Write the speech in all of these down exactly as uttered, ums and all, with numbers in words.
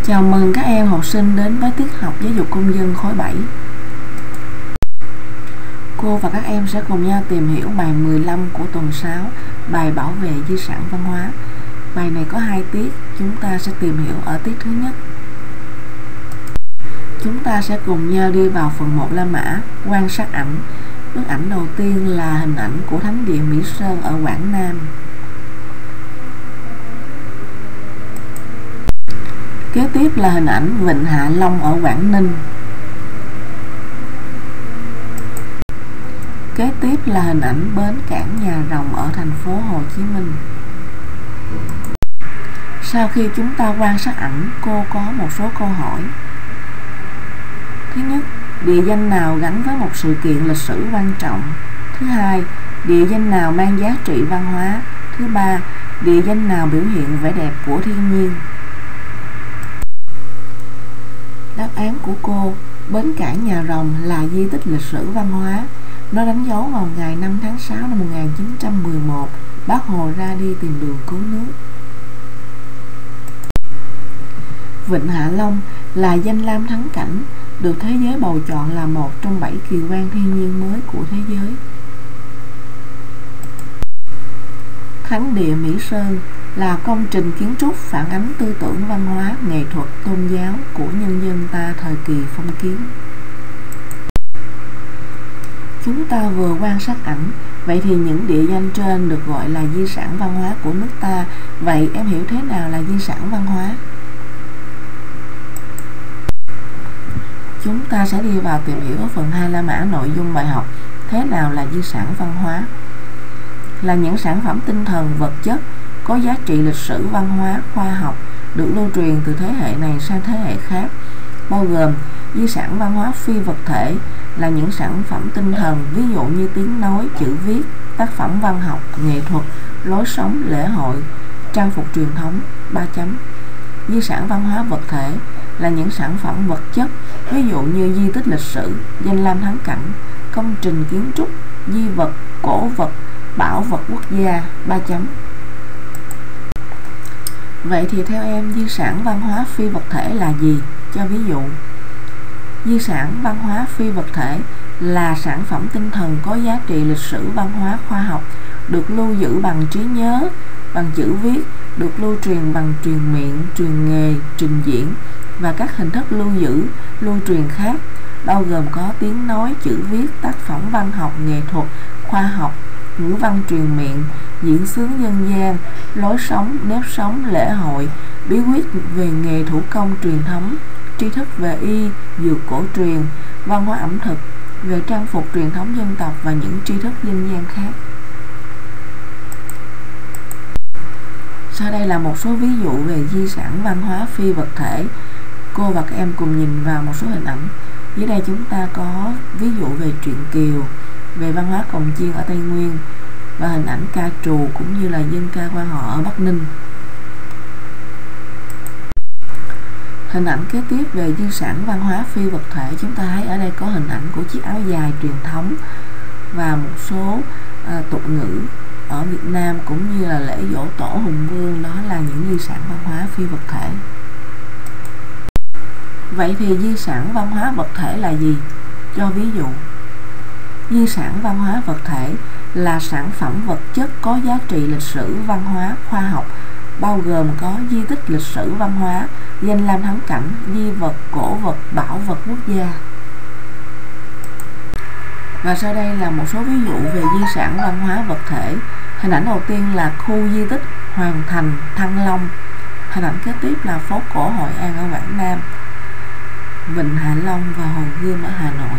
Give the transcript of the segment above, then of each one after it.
Chào mừng các em học sinh đến với tiết học giáo dục công dân khối bảy. Cô và các em sẽ cùng nhau tìm hiểu bài mười lăm của tuần sáu, bài bảo vệ di sản văn hóa. Bài này có hai tiết, chúng ta sẽ tìm hiểu ở tiết thứ nhất. Chúng ta sẽ cùng nhau đi vào phần một La Mã, quan sát ảnh. Bức ảnh đầu tiên là hình ảnh của thánh địa Mỹ Sơn ở Quảng Nam. Kế tiếp là hình ảnh Vịnh Hạ Long ở Quảng Ninh. Kế tiếp là hình ảnh bến cảng Nhà Rồng ở thành phố Hồ Chí Minh. Sau khi chúng ta quan sát ảnh, cô có một số câu hỏi. Thứ nhất, địa danh nào gắn với một sự kiện lịch sử quan trọng? Thứ hai, địa danh nào mang giá trị văn hóa? Thứ ba, địa danh nào biểu hiện vẻ đẹp của thiên nhiên? Đáp án của cô: bến cảng Nhà Rồng là di tích lịch sử văn hóa. Nó đánh dấu vào ngày năm tháng sáu năm một nghìn chín trăm mười một, Bác Hồ ra đi tìm đường cứu nước. Vịnh Hạ Long là danh lam thắng cảnh, được thế giới bầu chọn là một trong bảy kỳ quan thiên nhiên mới của thế giới. Thánh địa Mỹ Sơn là công trình kiến trúc phản ánh tư tưởng văn hóa, nghệ thuật, tôn giáo của nhân dân ta thời kỳ phong kiến. Chúng ta vừa quan sát ảnh, vậy thì những địa danh trên được gọi là di sản văn hóa của nước ta. Vậy em hiểu thế nào là di sản văn hóa? Chúng ta sẽ đi vào tìm hiểu ở phần hai La Mã nội dung bài học. Thế nào là di sản văn hóa? Là những sản phẩm tinh thần, vật chất có giá trị lịch sử, văn hóa, khoa học, được lưu truyền từ thế hệ này sang thế hệ khác, bao gồm di sản văn hóa phi vật thể là những sản phẩm tinh thần, ví dụ như tiếng nói, chữ viết, tác phẩm văn học, nghệ thuật, lối sống, lễ hội, trang phục truyền thống. Ba chấm. Di sản văn hóa vật thể là những sản phẩm vật chất, ví dụ như di tích lịch sử, danh lam thắng cảnh, công trình kiến trúc, di vật, cổ vật, bảo vật quốc gia. Ba chấm. Vậy thì theo em, di sản văn hóa phi vật thể là gì? Cho ví dụ, di sản văn hóa phi vật thể là sản phẩm tinh thần có giá trị lịch sử, văn hóa, khoa học, được lưu giữ bằng trí nhớ, bằng chữ viết, được lưu truyền bằng truyền miệng, truyền nghề, trình diễn và các hình thức lưu giữ, lưu truyền khác, bao gồm có tiếng nói, chữ viết, tác phẩm văn học, nghệ thuật, khoa học, ngữ văn truyền miệng, diễn xướng dân gian, lối sống, nếp sống, lễ hội, bí quyết về nghề thủ công truyền thống, tri thức về y, dược cổ truyền, văn hóa ẩm thực, về trang phục truyền thống dân tộc và những tri thức dân gian khác. Sau đây là một số ví dụ về di sản văn hóa phi vật thể. Cô và các em cùng nhìn vào một số hình ảnh. Dưới đây chúng ta có ví dụ về truyện Kiều, về văn hóa cồng chiêng ở Tây Nguyên và hình ảnh ca trù cũng như là dân ca quan họ ở Bắc Ninh. Hình ảnh kế tiếp về di sản văn hóa phi vật thể, chúng ta thấy ở đây có hình ảnh của chiếc áo dài truyền thống và một số uh, tục ngữ ở Việt Nam cũng như là lễ giỗ tổ Hùng Vương, đó là những di sản văn hóa phi vật thể. Vậy thì di sản văn hóa vật thể là gì? Cho ví dụ, di sản văn hóa vật thể là sản phẩm vật chất có giá trị lịch sử, văn hóa, khoa học, bao gồm có di tích lịch sử văn hóa, danh lam thắng cảnh, di vật, cổ vật, bảo vật quốc gia. Và sau đây là một số ví dụ về di sản văn hóa vật thể. Hình ảnh đầu tiên là khu di tích Hoàng Thành, Thăng Long. Hình ảnh kế tiếp là phố cổ Hội An ở Quảng Nam, Vịnh Hạ Long và Hồ Gươm ở Hà Nội.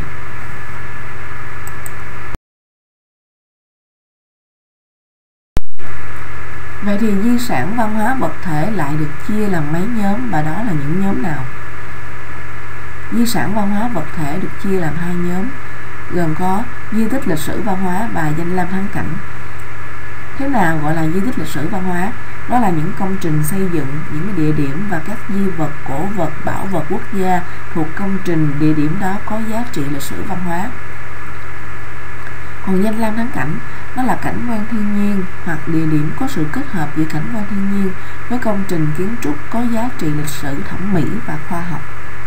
Vậy thì di sản văn hóa vật thể lại được chia làm mấy nhóm, và đó là những nhóm nào? Di sản văn hóa vật thể được chia làm hai nhóm, gồm có di tích lịch sử văn hóa và danh lam thắng cảnh. Thế nào gọi là di tích lịch sử văn hóa? Đó là những công trình xây dựng, những địa điểm và các di vật, cổ vật, bảo vật quốc gia thuộc công trình, địa điểm đó có giá trị lịch sử văn hóa. Còn danh lam thắng cảnh Đó là cảnh quan thiên nhiên hoặc địa điểm có sự kết hợp giữa cảnh quan thiên nhiên với công trình kiến trúc có giá trị lịch sử, thẩm mỹ và khoa học.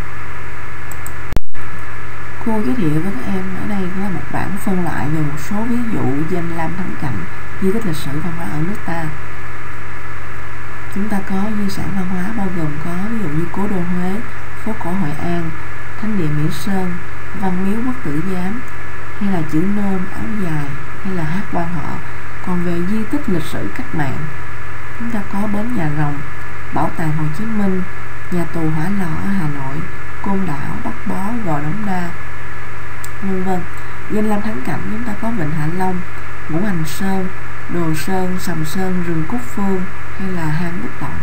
Cô giới thiệu với các em ở đây là một bảng phân loại về một số ví dụ danh lam thắng cảnh, di tích lịch sử văn hóa ở nước ta. Chúng ta có di sản văn hóa bao gồm có ví dụ như cố đô Huế, phố cổ Hội An, thánh địa Mỹ Sơn, văn miếu Quốc Tử Giám, hay là chữ nôm, áo dài, hay là hát quan họ. Còn về di tích lịch sử cách mạng, chúng ta có bến Nhà Rồng, bảo tàng Hồ Chí Minh, nhà tù Hỏa Lò ở Hà Nội, Côn Đảo, Bắc Bó, Gò Đống Đa, vân vân. Danh lam thắng cảnh chúng ta có Vịnh Hạ Long, Ngũ Hành Sơn, Đồ Sơn, Sầm Sơn, rừng Cúc Phương, hay là hang Bút Động.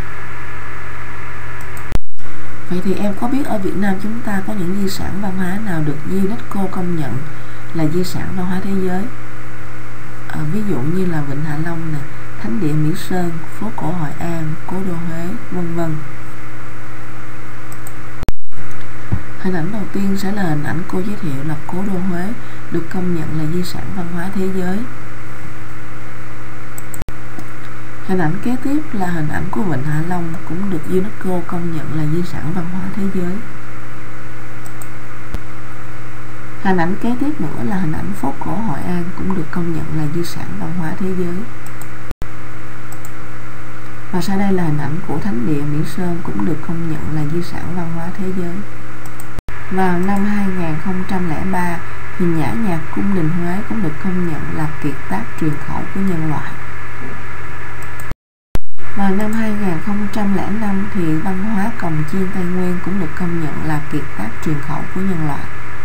Vậy thì em có biết ở Việt Nam chúng ta có những di sản văn hóa nào được UNESCO công nhận là di sản văn hóa thế giới? À, ví dụ như là Vịnh Hạ Long nè, thánh địa Mỹ Sơn, phố cổ Hội An, cố đô Huế, vân vân. Hình ảnh đầu tiên sẽ là hình ảnh cô giới thiệu là cố đô Huế được công nhận là di sản văn hóa thế giới. Hình ảnh kế tiếp là hình ảnh của Vịnh Hạ Long cũng được UNESCO công nhận là di sản văn hóa thế giới. Hình ảnh kế tiếp nữa là hình ảnh phố cổ Hội An cũng được công nhận là di sản văn hóa thế giới. Và sau đây là hình ảnh của thánh địa Mỹ Sơn cũng được công nhận là di sản văn hóa thế giới. Vào năm hai nghìn không trăm lẻ ba thì nhã nhạc cung đình Huế cũng được công nhận là kiệt tác truyền khẩu của nhân loại. Vào năm hai nghìn không trăm lẻ năm thì văn hóa cồng chiên Tây Nguyên cũng được công nhận là kiệt tác truyền khẩu của nhân loại.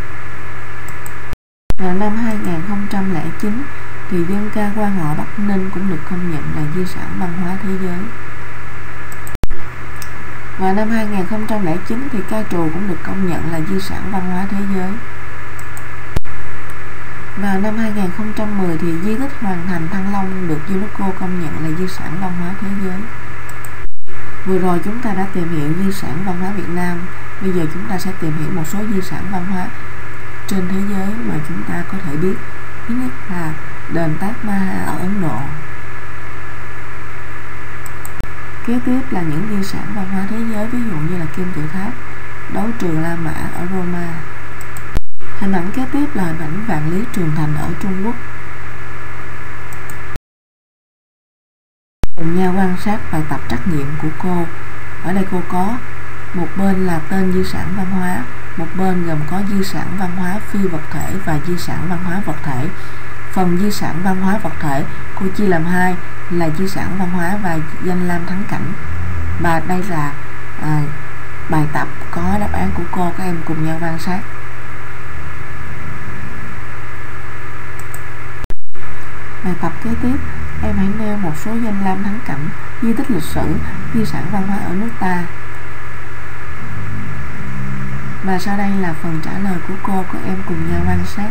Vào năm hai nghìn không trăm lẻ chín thì dân ca quan họ Bắc Ninh cũng được công nhận là di sản văn hóa thế giới. Vào năm hai nghìn không trăm lẻ chín thì ca trù cũng được công nhận là di sản văn hóa thế giới. Vào năm hai nghìn không trăm mười thì di tích Hoàng Thành Thăng Long được UNESCO công nhận là di sản văn hóa thế giới. Vừa rồi chúng ta đã tìm hiểu di sản văn hóa Việt Nam, bây giờ chúng ta sẽ tìm hiểu một số di sản văn hóa trên thế giới mà chúng ta có thể biết. Thứ nhất là đền Taj Mahal ở Ấn Độ. Kế tiếp là những di sản văn hóa thế giới, ví dụ như là kim tự tháp, đấu trường La Mã ở Roma. Hình ảnh kế tiếp là hình ảnh vạn lý trường thành ở Trung Quốc. Cùng nhau quan sát bài tập trắc nghiệm của cô. Ở đây cô có một bên là tên di sản văn hóa, một bên gồm có di sản văn hóa phi vật thể và di sản văn hóa vật thể. Phần di sản văn hóa vật thể cô chia làm hai là di sản văn hóa và danh lam thắng cảnh. Và đây là à, bài tập có đáp án của cô, các em cùng nhau quan sát. Bài tập kế tiếp, em hãy nêu một số danh lam thắng cảnh, di tích lịch sử, di sản văn hóa ở nước ta. Và sau đây là phần trả lời của cô, các em cùng nhau quan sát.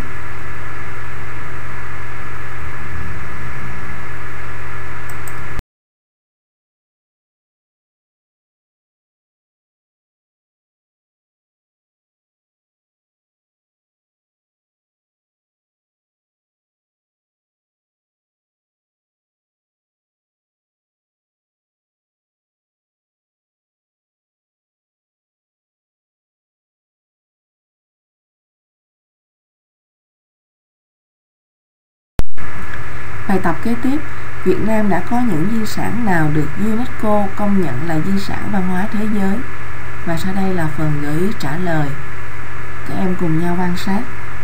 Bài tập kế tiếp, Việt Nam đã có những di sản nào được UNESCO công nhận là di sản văn hóa thế giới? Và sau đây là phần gợi ý trả lời. Các em cùng nhau quan sát.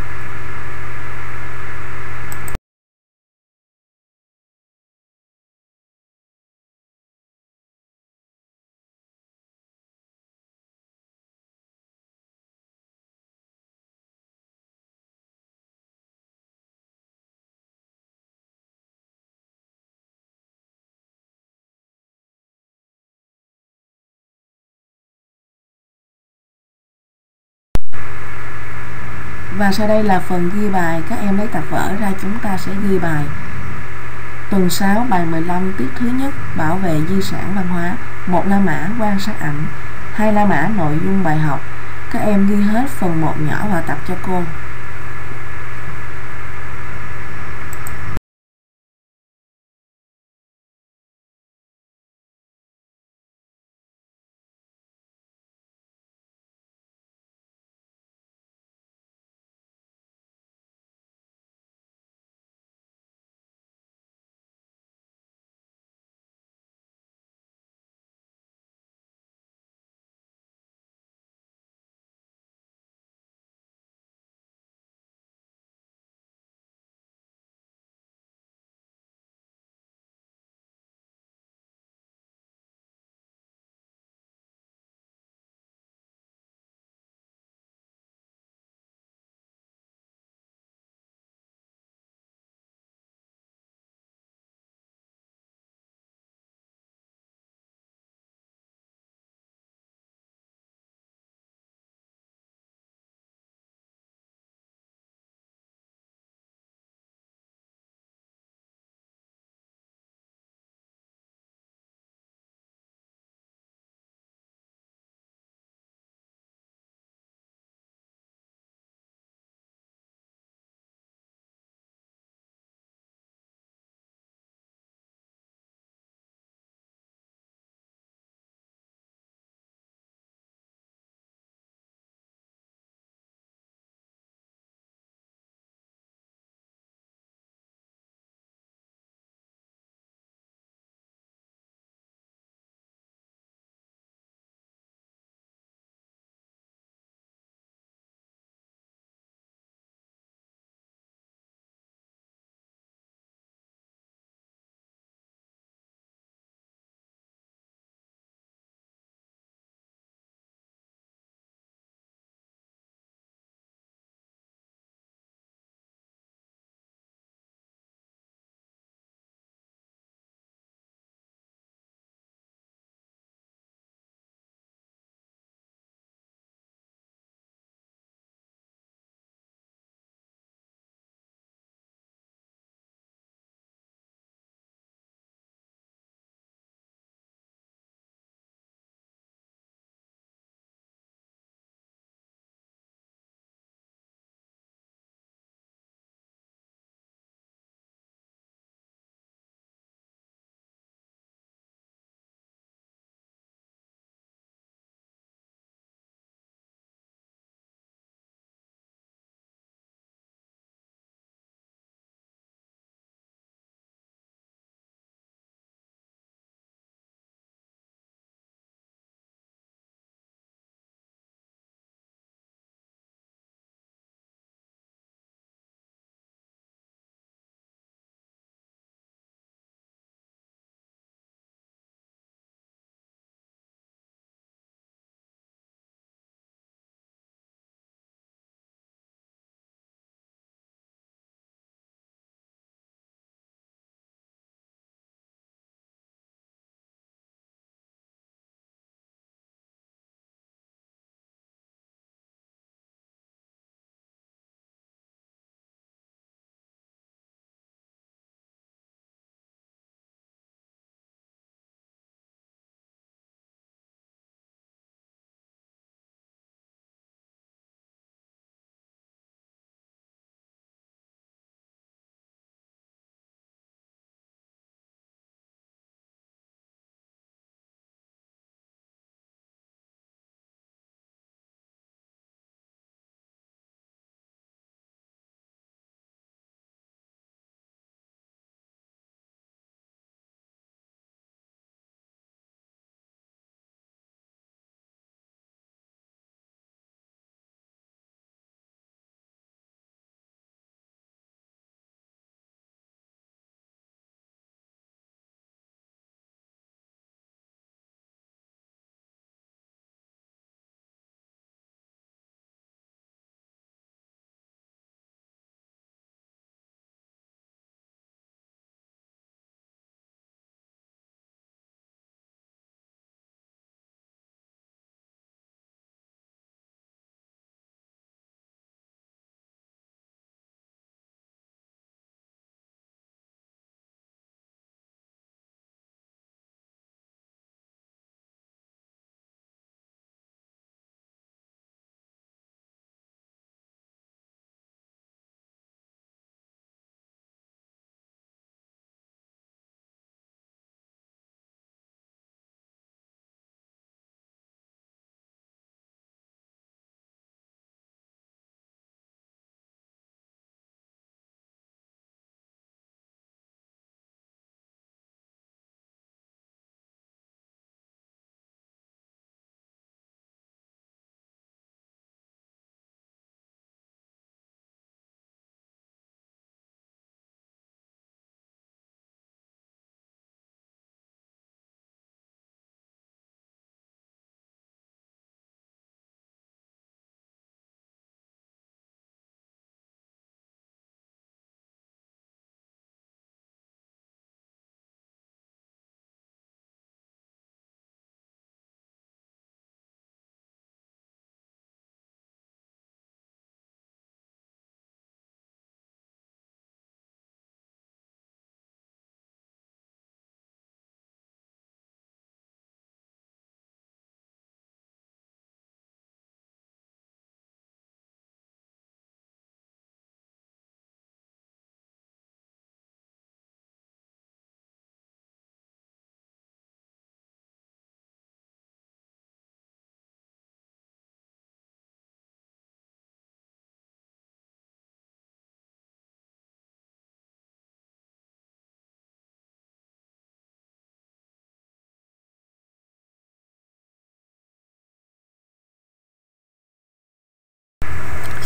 Và sau đây là phần ghi bài, các em lấy tập vở ra chúng ta sẽ ghi bài. Tuần sáu bài mười lăm tiết thứ nhất bảo vệ di sản văn hóa. Một La Mã quan sát ảnh. Hai La Mã nội dung bài học. Các em ghi hết phần một nhỏ vào tập cho cô.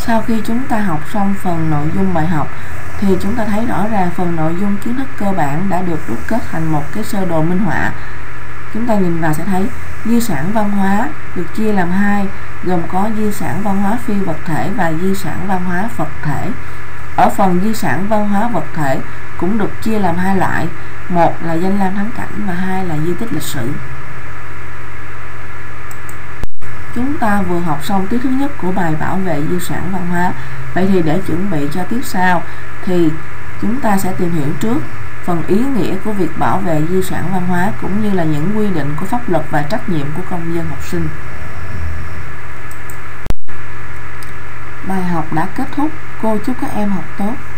Sau khi chúng ta học xong phần nội dung bài học thì chúng ta thấy rõ ràng phần nội dung kiến thức cơ bản đã được đúc kết thành một cái sơ đồ minh họa. Chúng ta nhìn vào sẽ thấy di sản văn hóa được chia làm hai, gồm có di sản văn hóa phi vật thể và di sản văn hóa vật thể. Ở phần di sản văn hóa vật thể cũng được chia làm hai loại, một là danh lam thắng cảnh và hai là di tích lịch sử. Chúng ta vừa học xong tiết thứ nhất của bài bảo vệ di sản văn hóa. Vậy thì để chuẩn bị cho tiết sau thì chúng ta sẽ tìm hiểu trước phần ý nghĩa của việc bảo vệ di sản văn hóa cũng như là những quy định của pháp luật và trách nhiệm của công dân học sinh. Bài học đã kết thúc. Cô chúc các em học tốt.